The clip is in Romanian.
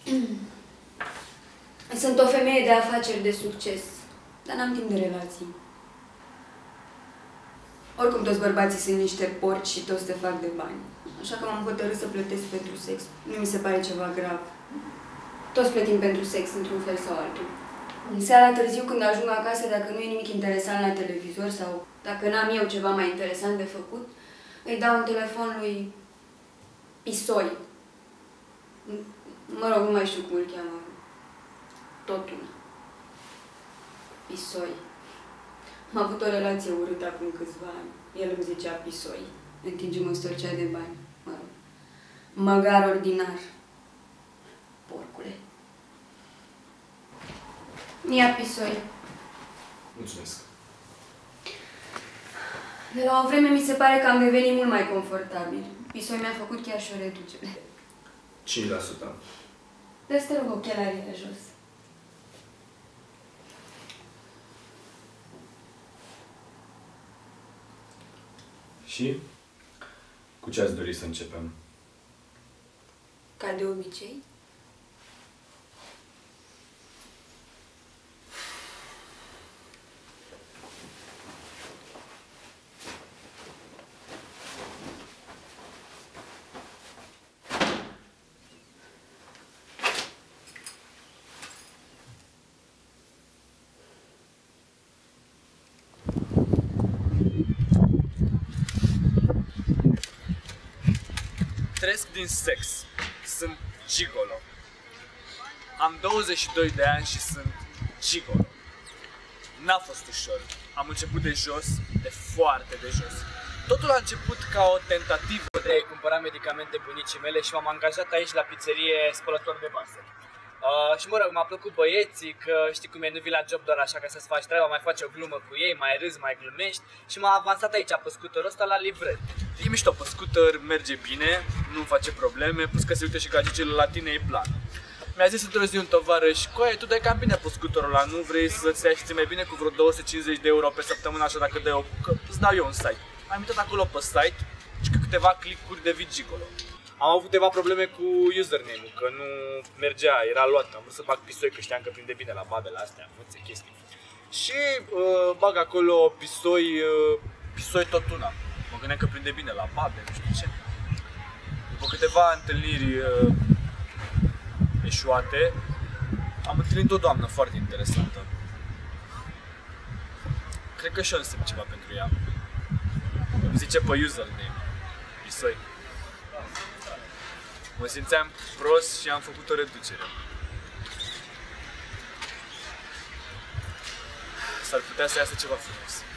Sunt o femeie de afaceri de succes, dar n-am timp de relații. Oricum toți bărbații sunt niște porci și toți te fac de bani. Așa că m-am hotărât să plătesc pentru sex. Nu mi se pare ceva grav. Toți plătim pentru sex, într-un fel sau altul. În seara târziu, când ajung acasă, dacă nu e nimic interesant la televizor sau dacă n-am eu ceva mai interesant de făcut, îi dau un telefon lui Pisoi. Mă rog, nu mai știu cum îl cheamă. Tot una. Pisoi. Am avut o relație urâtă acum câțiva ani. El îmi zicea Pisoi, în timp ce mă storcea de bani. Mă rog. Măgar ordinar. Porcule. Ia Pisoi. Mulțumesc. De la o vreme mi se pare că am devenit mult mai confortabil. Pisoi mi-a făcut chiar și o reducere. 5%. Dă-ți te rog ochelarii de jos. Și? Cu ce ați dori să începem? Ca de obicei. Trăiesc din sex. Sunt gigolo. Am 22 de ani și sunt gigolo. N-a fost ușor. Am început de jos, de foarte de jos. Totul a început ca o tentativă de a cumpăra medicamente bunicii mele și m-am angajat aici la pizzerie spălător de vase. Și mă rog, m-a plăcut băieții, că știi cum e, nu vii la job doar așa ca să-ți faci treaba, mai faci o glumă cu ei, mai râzi, mai glumești și m-a avansat aici pe scooterul ăsta la livret. E mișto pe scooter, merge bine, nu-mi face probleme, plus că se uită și gagicele la tine e plană. Mi-a zis într-o zi un tovarăș, coaie, tu dai cam bine pe scooterul ăla, nu vrei să-ți ia și ți mai bine cu vreo 250 de euro pe săptămână așa dacă dai că îți dau eu un site. Am intrat acolo pe site și cu câteva clicuri devii gigolo. Am avut câteva probleme cu username-ul, că nu mergea, era luat. Am vrut să bag Pisoi, că știam că prinde bine la babele astea, multe chestii. Și bag acolo Pisoi tot una. Mă gândeam că prinde bine la babe, nu știu ce. După câteva întâlniri eșuate, am întâlnit o doamnă foarte interesantă. Cred că și eu însemn ceva pentru ea. Îmi zice pe username, Pisoi. Mă simțeam prost și am făcut o reducere. S-ar putea să iasă ceva frumos.